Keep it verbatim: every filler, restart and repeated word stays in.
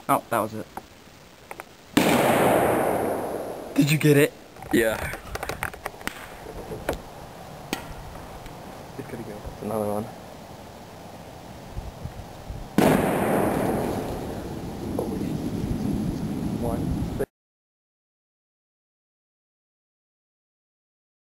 Oh, that was it. Did you get it? Yeah. It could go. Another one.